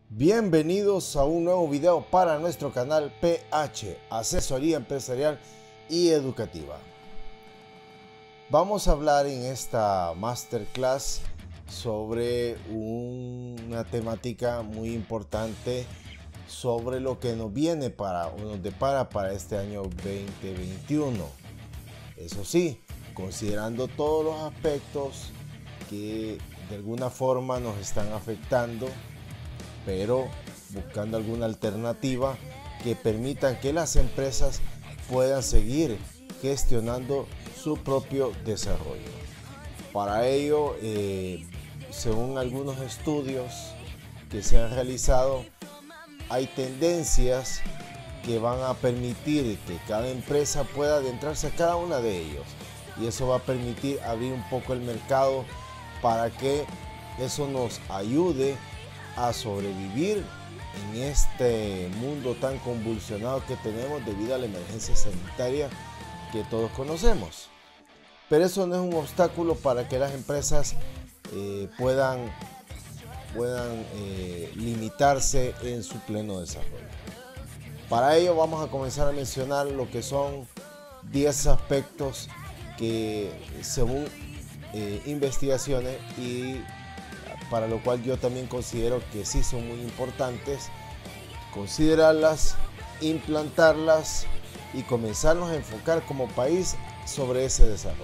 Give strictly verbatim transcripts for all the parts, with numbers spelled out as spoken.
Bienvenidos a un nuevo video para nuestro canal P H, Asesoría Empresarial y Educativa. Vamos a hablar en esta masterclass sobre una temática muy importante sobre lo que nos viene para o nos depara para este año veinte veintiuno. Eso sí, considerando todos los aspectos que de alguna forma nos están afectando, pero buscando alguna alternativa que permitan que las empresas puedan seguir gestionando su propio desarrollo. Para ello, eh, según algunos estudios que se han realizado, hay tendencias que van a permitir que cada empresa pueda adentrarse a cada una de ellos, y eso va a permitir abrir un poco el mercado para que eso nos ayude a sobrevivir en este mundo tan convulsionado que tenemos debido a la emergencia sanitaria que todos conocemos. Pero eso no es un obstáculo para que las empresas eh, puedan, puedan eh, limitarse en su pleno desarrollo. Para ello vamos a comenzar a mencionar lo que son diez aspectos que, según eh, investigaciones, y para lo cual yo también considero que sí son muy importantes considerarlas, implantarlas y comenzarnos a enfocar como país sobre ese desarrollo.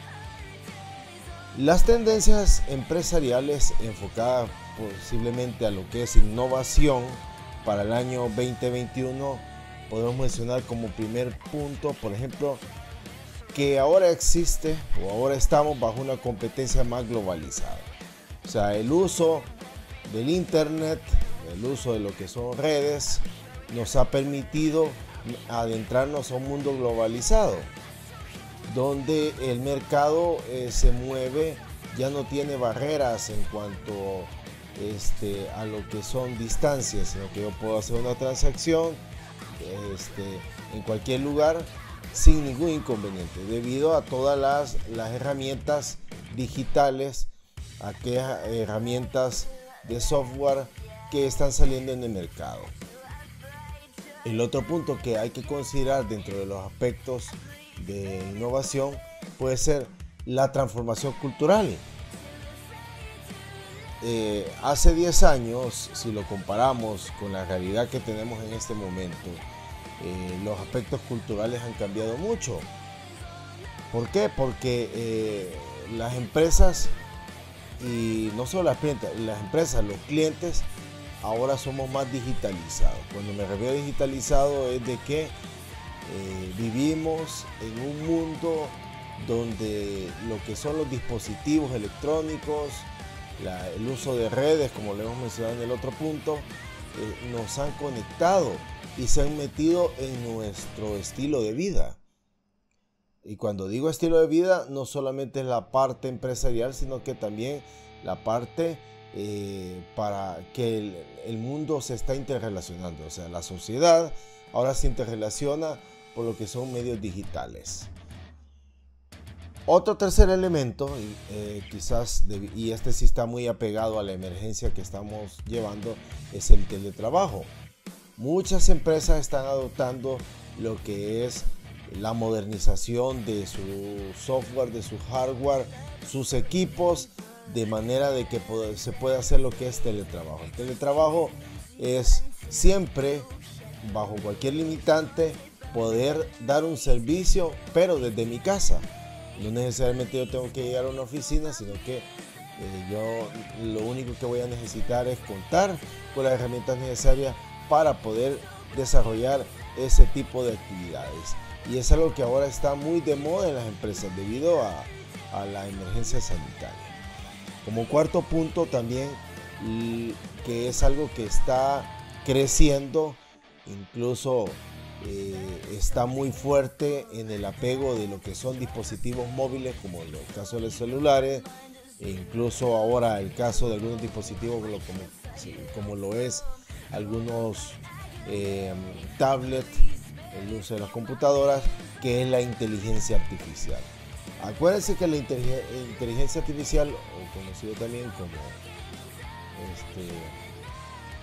Las tendencias empresariales enfocadas posiblemente a lo que es innovación para el año veinte veintiuno, podemos mencionar como primer punto, por ejemplo, que ahora existe o ahora estamos bajo una competencia más globalizada. O sea, el uso del internet, el uso de lo que son redes, nos ha permitido adentrarnos a un mundo globalizado, donde el mercado eh, se mueve, ya no tiene barreras en cuanto este, a lo que son distancias, sino que yo puedo hacer una transacción este, en cualquier lugar sin ningún inconveniente, debido a todas las, las herramientas digitales, aquellas herramientas de software que están saliendo en el mercado. El otro punto que hay que considerar dentro de los aspectos de innovación puede ser la transformación cultural. Eh, hace diez años, si lo comparamos con la realidad que tenemos en este momento, eh, los aspectos culturales han cambiado mucho. ¿Por qué? Porque eh, las empresas, y no solo las, las empresas, los clientes, ahora somos más digitalizados. Cuando me refiero a digitalizado es de que eh, vivimos en un mundo donde lo que son los dispositivos electrónicos, la, el uso de redes, como lo hemos mencionado en el otro punto, eh, nos han conectado y se han metido en nuestro estilo de vida. Y cuando digo estilo de vida, no solamente es la parte empresarial, sino que también la parte eh, para que el, el mundo se está interrelacionando. O sea, la sociedad ahora se interrelaciona por lo que son medios digitales. Otro tercer elemento, eh, quizás, de, y este sí está muy apegado a la emergencia que estamos llevando, es el teletrabajo. Muchas empresas están adoptando lo que es la modernización de su software, de su hardware, sus equipos, de manera de que se pueda hacer lo que es teletrabajo. El teletrabajo es siempre, bajo cualquier limitante, poder dar un servicio, pero desde mi casa. No necesariamente yo tengo que llegar a una oficina, sino que eh, yo lo único que voy a necesitar es contar con las herramientas necesarias para poder desarrollar ese tipo de actividades. Y es algo que ahora está muy de moda en las empresas debido a, a la emergencia sanitaria. Como cuarto punto también, que es algo que está creciendo, incluso eh, está muy fuerte en el apego de lo que son dispositivos móviles, como en el caso de los celulares, e incluso ahora el caso de algunos dispositivos como, como, como lo es algunos eh, tablets, el uso de las computadoras, que es la inteligencia artificial. Acuérdense que la inteligencia artificial, o conocido también como este,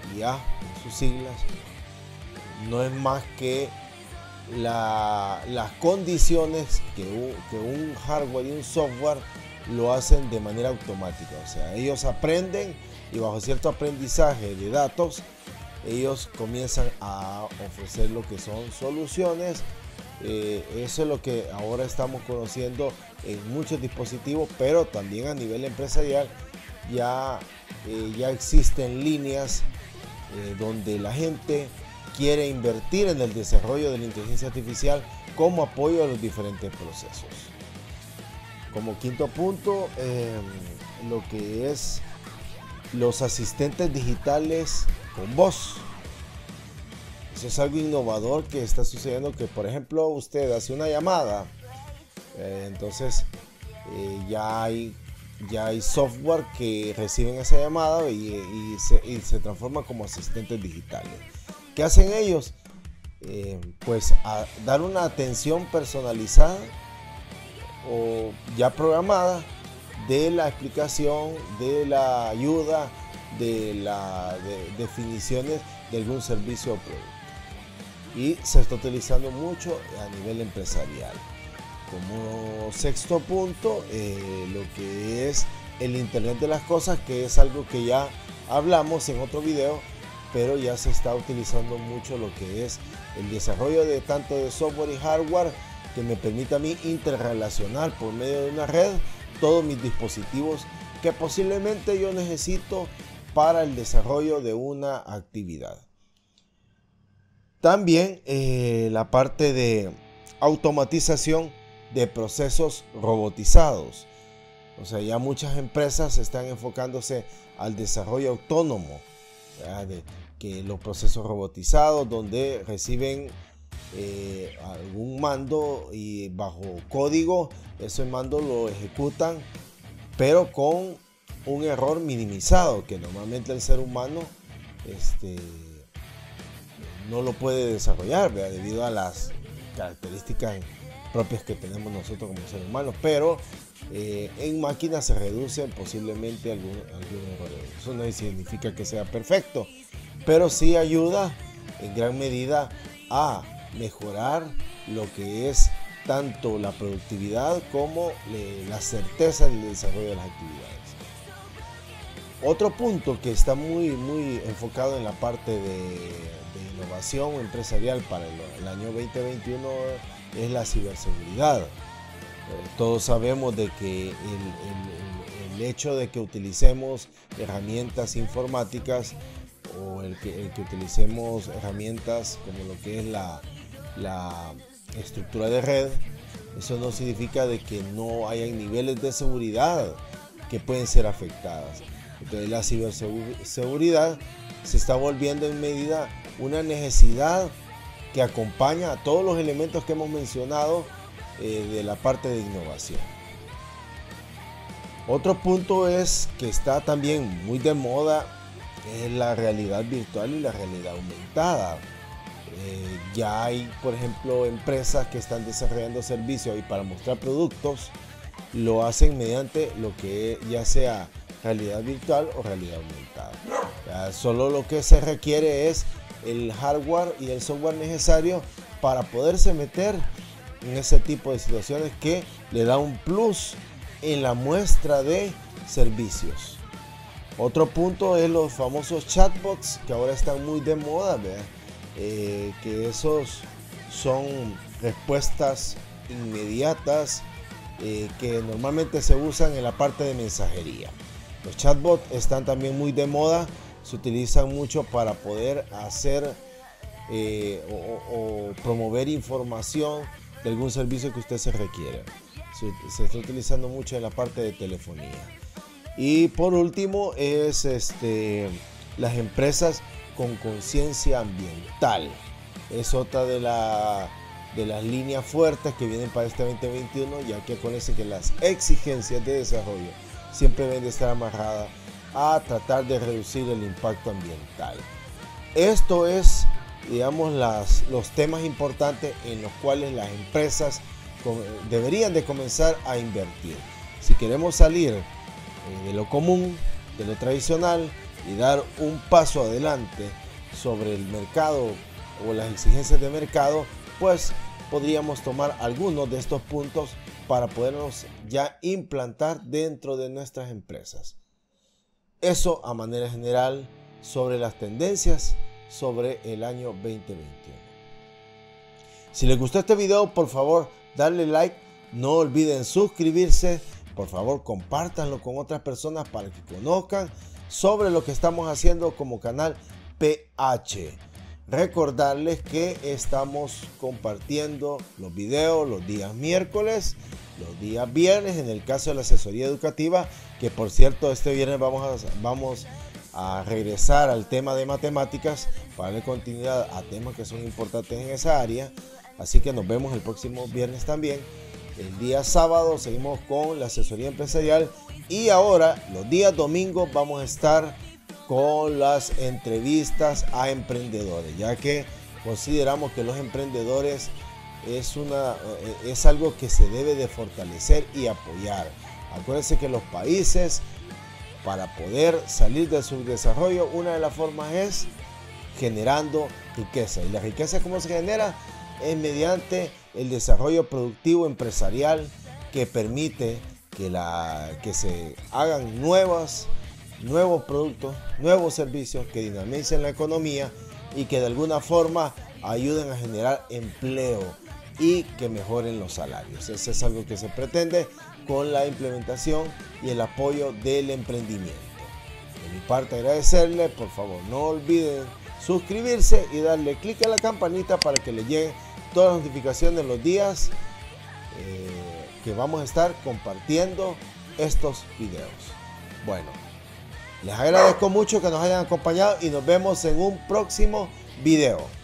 I A, sus siglas, no es más que la, las condiciones que un, que un hardware y un software lo hacen de manera automática. O sea, ellos aprenden y bajo cierto aprendizaje de datos, ellos comienzan a ofrecer lo que son soluciones. Eh, eso es lo que ahora estamos conociendo en muchos dispositivos, pero también a nivel empresarial ya, eh, ya existen líneas eh, donde la gente quiere invertir en el desarrollo de la inteligencia artificial como apoyo a los diferentes procesos. Como quinto punto, eh, lo que es los asistentes digitales con voz. Eso es algo innovador que está sucediendo, que por ejemplo usted hace una llamada, eh, entonces eh, ya, hay, ya hay software que reciben esa llamada y, y, se, y se transforma como asistentes digitales. ¿Qué hacen ellos? Eh, pues a dar una atención personalizada o ya programada de la explicación, de la ayuda, de las de definiciones de algún servicio o producto. Y se está utilizando mucho a nivel empresarial. Como sexto punto, eh, lo que es el Internet de las Cosas, que es algo que ya hablamos en otro video, pero ya se está utilizando mucho lo que es el desarrollo de tanto de software y hardware que me permite a mí interrelacionar por medio de una red todos mis dispositivos que posiblemente yo necesito para el desarrollo de una actividad. También eh, la parte de automatización de procesos robotizados. O sea, ya muchas empresas están enfocándose al desarrollo autónomo, ¿verdad? De que los procesos robotizados donde reciben eh, algún mando y bajo código, ese mando lo ejecutan, pero con un error minimizado que normalmente el ser humano este, no lo puede desarrollar, ¿verdad? Debido a las características propias que tenemos nosotros como seres humanos, pero eh, en máquinas se reducen posiblemente algún, algún error. Eso no significa que sea perfecto, pero sí ayuda en gran medida a mejorar lo que es tanto la productividad como le, la certeza del desarrollo de las actividades. Otro punto que está muy, muy enfocado en la parte de, de innovación empresarial para el, el año veinte veintiuno es la ciberseguridad. Eh, todos sabemos de que el, el, el hecho de que utilicemos herramientas informáticas o el que, el que utilicemos herramientas como lo que es la, la estructura de red, eso no significa de que no hayan niveles de seguridad que pueden ser afectadas. Entonces la ciberseguridad se está volviendo en medida una necesidad que acompaña a todos los elementos que hemos mencionado eh, de la parte de innovación. Otro punto es que está también muy de moda es la realidad virtual y la realidad aumentada. Eh, ya hay, por ejemplo, empresas que están desarrollando servicios y para mostrar productos lo hacen mediante lo que ya sea realidad virtual o realidad aumentada. Ya, solo lo que se requiere es el hardware y el software necesario para poderse meter en ese tipo de situaciones que le da un plus en la muestra de servicios. Otro punto es los famosos chatbots que ahora están muy de moda, eh, que esos son respuestas inmediatas eh, que normalmente se usan en la parte de mensajería. Los chatbots están también muy de moda, se utilizan mucho para poder hacer eh, o, o promover información de algún servicio que usted se requiere. Se, se está utilizando mucho en la parte de telefonía. Y por último es este, las empresas con conciencia ambiental. Es otra de, la, de las líneas fuertes que vienen para este veinte veintiuno, ya que acuérdense que las exigencias de desarrollo siempre deben de estar amarradas a tratar de reducir el impacto ambiental. Esto es, digamos, las, los temas importantes en los cuales las empresas con, deberían de comenzar a invertir. Si queremos salir eh, de lo común, de lo tradicional, y dar un paso adelante sobre el mercado o las exigencias de mercado, pues podríamos tomar algunos de estos puntos para podernos ya implantar dentro de nuestras empresas. Eso a manera general sobre las tendencias sobre el año veinte veintiuno. Si les gustó este video, por favor, darle like, no olviden suscribirse, por favor, compártanlo con otras personas para que conozcan sobre lo que estamos haciendo como canal P H. Recordarles que estamos compartiendo los videos los días miércoles, los días viernes, en el caso de la asesoría educativa, que por cierto este viernes vamos a, vamos a regresar al tema de matemáticas para darle continuidad a temas que son importantes en esa área. Así que nos vemos el próximo viernes también. El día sábado seguimos con la asesoría empresarial y ahora los días domingos vamos a estar con las entrevistas a emprendedores, ya que consideramos que los emprendedores es, una, es algo que se debe de fortalecer y apoyar. Acuérdense que los países, para poder salir del subdesarrollo, una de las formas es generando riqueza. ¿Y la riqueza cómo se genera? Es mediante el desarrollo productivo empresarial que permite que, la, que se hagan nuevas, nuevos productos, nuevos servicios que dinamicen la economía y que de alguna forma ayuden a generar empleo y que mejoren los salarios. Eso es algo que se pretende con la implementación y el apoyo del emprendimiento. De mi parte, agradecerle, por favor no olviden suscribirse y darle clic a la campanita para que le lleguen todas las notificaciones los días eh, que vamos a estar compartiendo estos videos. Bueno, les agradezco mucho que nos hayan acompañado y nos vemos en un próximo video.